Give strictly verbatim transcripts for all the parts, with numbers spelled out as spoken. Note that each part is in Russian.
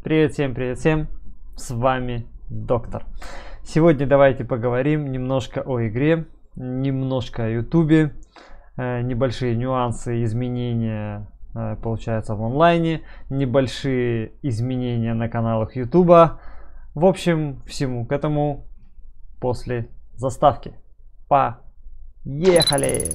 Привет всем, привет всем, с вами Доктор. Сегодня давайте поговорим немножко о игре, немножко о ютубе, небольшие нюансы, изменения получается в онлайне, небольшие изменения на каналах ютуба. В общем, всему к этому после заставки. Поехали!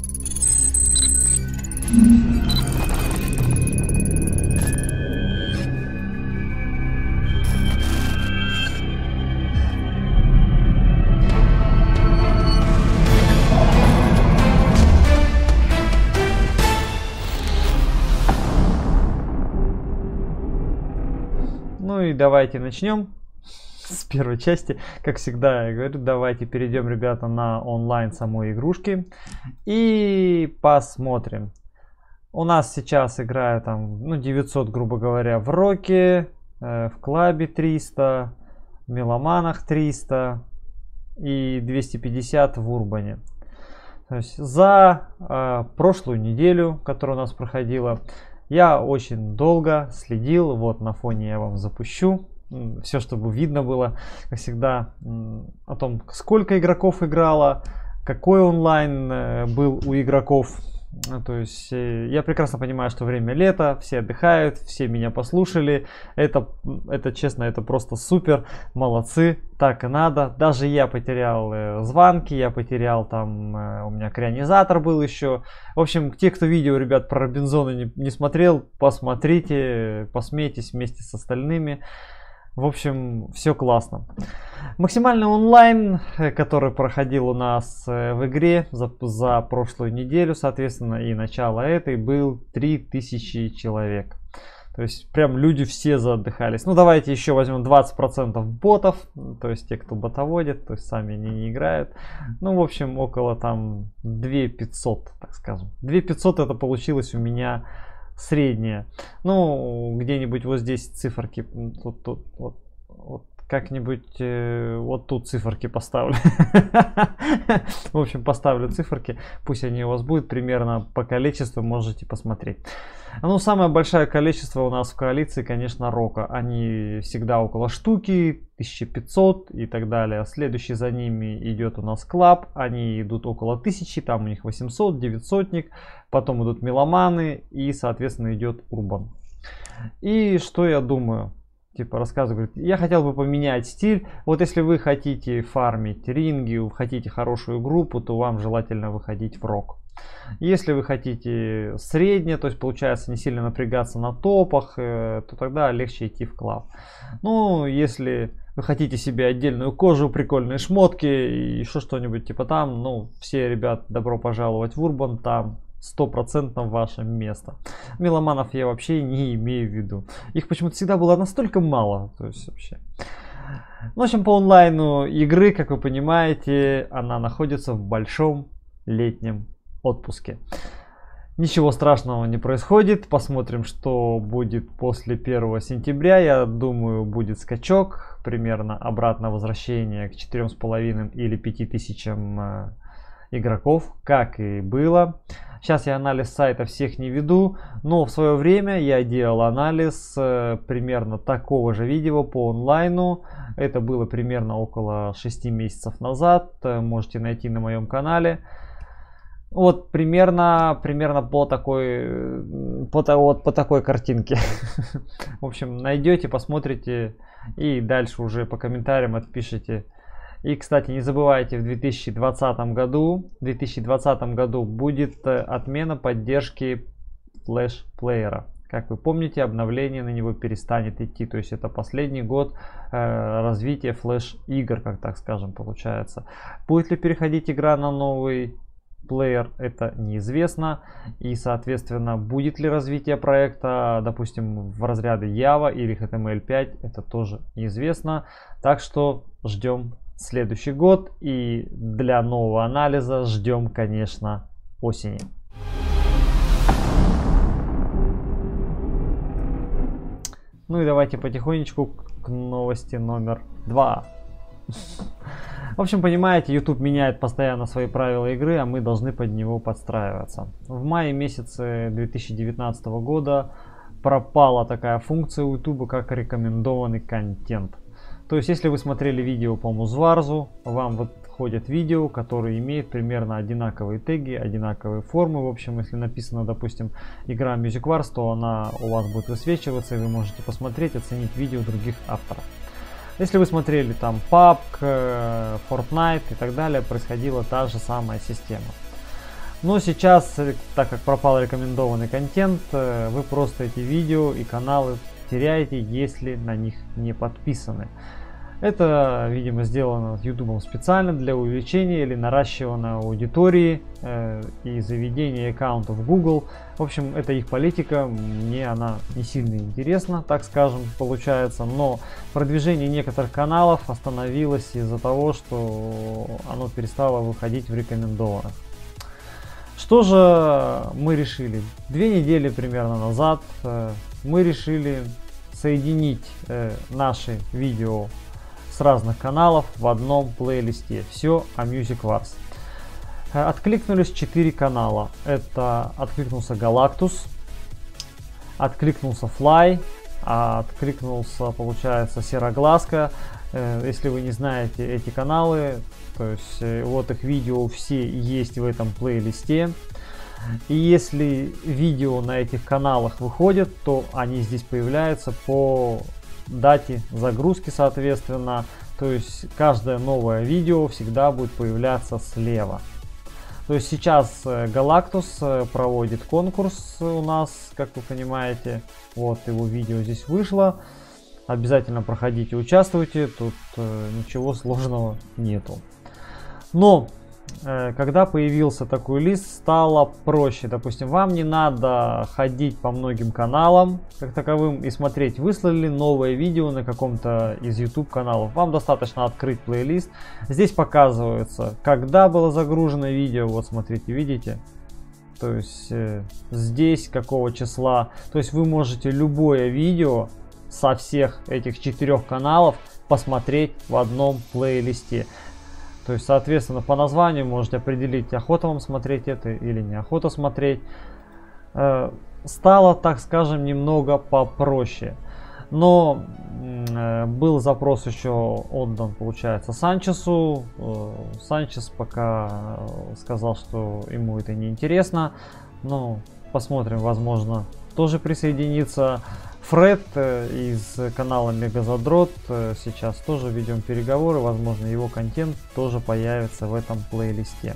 Ну и давайте начнем с первой части. Как всегда я говорю, давайте перейдем, ребята, на онлайн самой игрушки и посмотрим. У нас сейчас играю там, ну, девятьсот, грубо говоря, в Роке, э, в Клабе триста, в Меломанах триста и двести пятьдесят в Урбане. То есть за э, прошлую неделю, которая у нас проходила, я очень долго следил. Вот на фоне я вам запущу все, чтобы видно было, как всегда, о том, сколько игроков играло, какой онлайн был у игроков. То есть я прекрасно понимаю, что время лета, все отдыхают, все меня послушали. Это, это честно, это просто супер, молодцы, так и надо. Даже я потерял звонки, я потерял там, у меня крионизатор был еще. В общем, те, кто видео, ребят, про Робинзона не, не смотрел, посмотрите, посмейтесь вместе с остальными. В общем, все классно. Максимальный онлайн, который проходил у нас в игре за, за прошлую неделю, соответственно, и начало этой, был три тысячи человек. То есть, прям люди все заотдыхались. Ну, давайте еще возьмем двадцать процентов ботов, то есть, те, кто ботоводит, то есть, сами они не играют. Ну, в общем, около там две тысячи пятьсот, так скажем. две тысячи пятьсот это получилось у меня средняя. Ну, где-нибудь вот здесь циферки, тут, тут, вот, вот как-нибудь э, вот тут циферки поставлю. В общем, поставлю циферки, пусть они у вас будут примерно по количеству, можете посмотреть. Ну, самое большое количество у нас в коалиции, конечно, Рока. Они всегда около штуки, тысяча пятьсот и так далее. Следующий за ними идет у нас Клаб. Они идут около тысячи, там у них восемьсот, девятьсотник. Потом идут Меломаны и, соответственно, идет Урбан. И что я думаю? Типа рассказываю, говорит, я хотел бы поменять стиль. Вот если вы хотите фармить ринги, хотите хорошую группу, то вам желательно выходить в Рок. Если вы хотите среднее, то есть получается не сильно напрягаться на топах, то тогда легче идти в Клаб. Ну, если вы хотите себе отдельную кожу, прикольные шмотки и еще что-нибудь типа там, ну, все, ребят, добро пожаловать в Урбан, там сто процентов ваше место. Меломанов я вообще не имею в виду. Их почему-то всегда было настолько мало. То есть вообще. В общем, по онлайну игры, как вы понимаете, она находится в большом летнем отпуске. Ничего страшного не происходит. Посмотрим, что будет после первого сентября. Я думаю, будет скачок. Примерно обратное возвращение к четырем с половиной или пяти тысячам игроков, как и было. Сейчас я анализ сайта всех не веду, но в свое время я делал анализ э, примерно такого же видео по онлайну. Это было примерно около шести месяцев назад. Э, можете найти на моем канале. Вот примерно, примерно по такой, по, вот, по такой картинке. В общем, найдете, посмотрите и дальше уже по комментариям отпишите. И, кстати, не забывайте, в две тысячи двадцатом году, в две тысячи двадцатом году будет отмена поддержки флеш-плеера. Как вы помните, обновление на него перестанет идти. То есть это последний год э, развития флеш-игр, как так скажем, получается. Будет ли переходить игра на новый плеер, это неизвестно. И, соответственно, будет ли развитие проекта, допустим, в разряды Java или эйч ти эм эль пять, это тоже неизвестно. Так что ждем следующий год, и для нового анализа ждем, конечно, осени. Ну и давайте потихонечку к новости номер два. В общем, понимаете, YouTube меняет постоянно свои правила игры, а мы должны под него подстраиваться. В мае месяце две тысячи девятнадцатого года пропала такая функция у YouTube, как рекомендованный контент. То есть, если вы смотрели видео по Музварзу, вам вот ходят видео, которые имеют примерно одинаковые теги, одинаковые формы. В общем, если написано, допустим, игра MusicWars, то она у вас будет высвечиваться, и вы можете посмотреть, оценить видео других авторов. Если вы смотрели там пабг, Fortnite и так далее, происходила та же самая система. Но сейчас, так как пропал рекомендованный контент, вы просто эти видео и каналы теряете, если на них не подписаны. Это, видимо, сделано YouTube специально для увеличения или наращивания аудитории э, и заведения аккаунтов в Google. В общем, это их политика, мне она не сильно интересна, так скажем, получается. Но продвижение некоторых каналов остановилось из-за того, что оно перестало выходить в рекомендованных. Что же мы решили? Две недели примерно назад э, мы решили соединить э, наши видео с разных каналов в одном плейлисте. Все о MusicWars. Откликнулись четыре канала. Это откликнулся Galactus, откликнулся Fly, откликнулся, получается, Сероглазка. Если вы не знаете эти каналы, то есть вот их видео все есть в этом плейлисте. И если видео на этих каналах выходят, то они здесь появляются по дате загрузки, соответственно. То есть каждое новое видео всегда будет появляться слева. То есть сейчас Galactus проводит конкурс у нас, как вы понимаете. Вот его видео здесь вышло. Обязательно проходите, участвуйте. Тут ничего сложного нету. Но когда появился такой лист, стало проще. Допустим, вам не надо ходить по многим каналам как таковым и смотреть, выслали новое видео на каком-то из YouTube каналов. Вам достаточно открыть плейлист. Здесь показывается, когда было загружено видео. Вот смотрите, видите? То есть э, здесь какого числа. То есть вы можете любое видео со всех этих четырех каналов посмотреть в одном плейлисте. То есть, соответственно, по названию можете определить, охота вам смотреть это или не охота смотреть. Э, стало, так скажем, немного попроще. Но э, был запрос еще отдан, получается, Санчесу. Э, Санчес пока сказал, что ему это не интересно. Но посмотрим, возможно, тоже присоединится. Фред из канала Мегазадрот, сейчас тоже ведем переговоры, возможно, его контент тоже появится в этом плейлисте.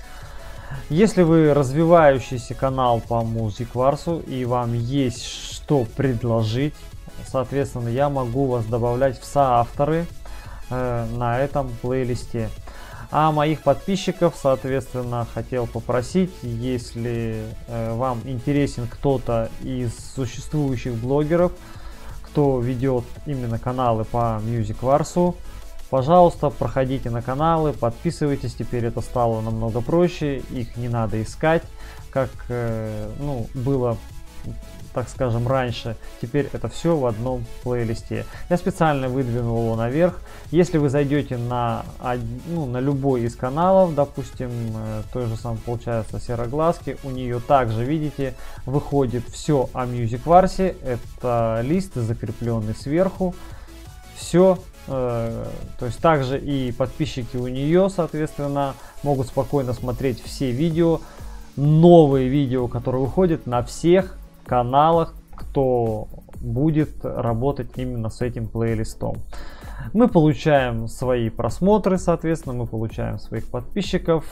Если вы развивающийся канал по MusicWars и вам есть что предложить, соответственно, я могу вас добавлять в соавторы э, на этом плейлисте. А моих подписчиков, соответственно, хотел попросить, если э, вам интересен кто-то из существующих блогеров, кто ведет именно каналы по MusicWars, пожалуйста, проходите на каналы, подписывайтесь, теперь это стало намного проще, их не надо искать, как э, ну, было, так скажем, раньше. Теперь это все в одном плейлисте. Я специально выдвинул его наверх. Если вы зайдете на, ну, на любой из каналов, допустим, той же самой, получается, Сероглазки, у нее также, видите, выходит все о MusicWars. Это лист, закрепленный сверху. Все. Э, то есть также и подписчики у нее, соответственно, могут спокойно смотреть все видео. Новые видео, которые выходят на всех каналах, кто будет работать именно с этим плейлистом. Мы получаем свои просмотры, соответственно, мы получаем своих подписчиков.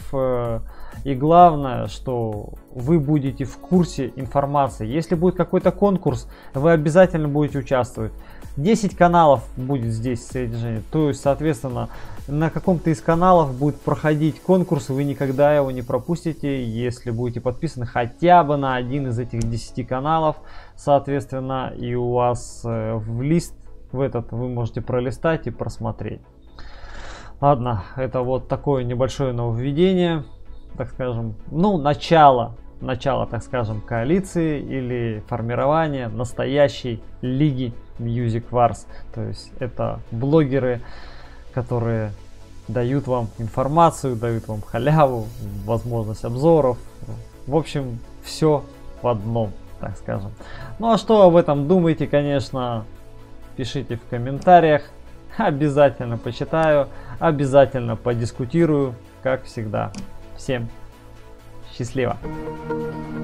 И главное, что вы будете в курсе информации. Если будет какой-то конкурс, вы обязательно будете участвовать. десять каналов будет здесь содержание. То есть, соответственно, на каком-то из каналов будет проходить конкурс, вы никогда его не пропустите, если будете подписаны хотя бы на один из этих десяти каналов, соответственно, и у вас э, в лист в этот вы можете пролистать и просмотреть. Ладно, это вот такое небольшое нововведение, так скажем, ну, начало, начало, так скажем, коалиции или формирования настоящей лиги MusicWars. То есть это блогеры, которые дают вам информацию, дают вам халяву, возможность обзоров. В общем, все в одном. так скажем. Ну а что об этом думаете, конечно, пишите в комментариях. Обязательно почитаю, обязательно подискутирую, как всегда. Всем счастливо!